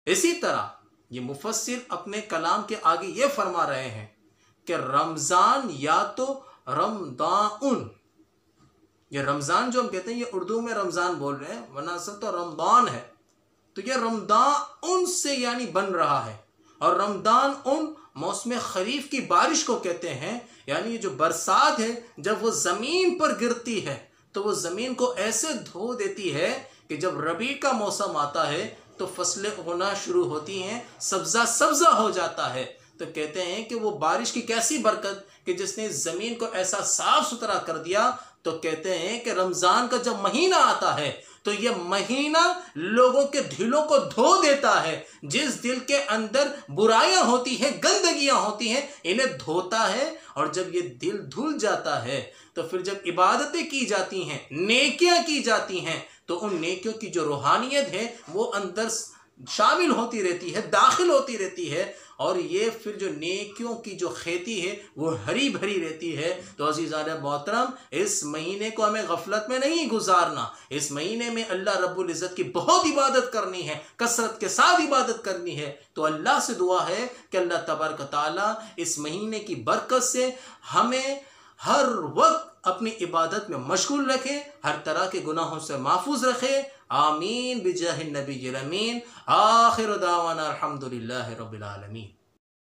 इसी तरह یہ مفسر اپنے کلام کے آگے یہ فرما رہے ہیں کہ رمضان یا تو رمضان، یہ رمضان جو ہم کہتے ہیں یہ اردو میں رمضان بول رہے ہیں، ورنہ اصل تو رمضان ہے، تو یہ رمضان سے یعنی بن رہا ہے، اور رمضان موسم خریف کی بارش کو کہتے ہیں، یعنی جو برسات ہے جب وہ زمین پر گرتی ہے تو وہ زمین کو ایسے دھو دیتی ہے کہ جب ربیع کا موسم آتا ہے تو فصلیں اگنا شروع ہوتی ہیں، سبزہ سبزہ ہو جاتا ہے، تو کہتے ہیں کہ وہ بارش کی کیسی برکت کہ جس نے زمین کو ایسا صاف ستھرا کر دیا، تو کہتے ہیں کہ رمضان کا جب مہینہ آتا ہے تو یہ مہینہ لوگوں کے دلوں کو دھو دیتا ہے، جس دل کے اندر برائیاں ہوتی ہیں، گندگیاں ہوتی ہیں، انہیں دھوتا ہے، اور جب یہ دل دھل جاتا ہے تو پھر جب عبادتیں کی جاتی ہیں، نیکیاں کی جاتی ہیں، تو ان نیکیوں کی جو روحانیت ہے وہ اندر شامل ہوتی رہتی ہے، داخل ہوتی رہتی ہے، اور یہ پھر جو نیکیوں کی جو کھیتی ہے وہ ہری بھری رہتی ہے۔ تو عزیزان محترم، اس مہینے کو ہمیں غفلت میں نہیں گزارنا، اس مہینے میں اللہ رب العزت کی بہت عبادت کرنی ہے، کثرت کے ساتھ عبادت کرنی ہے۔ تو اللہ سے دعا ہے کہ اللہ تبارک و تعالیٰ اس مہینے کی برکت سے ہمیں ہر وقت اپنی عبادت میں مشغول رکھے، ہر طرح کے گناہوں سے محفوظ رکھے۔ آمین بجاہ النبی الامین۔ آخر دعوانا الحمدللہ رب العالمین۔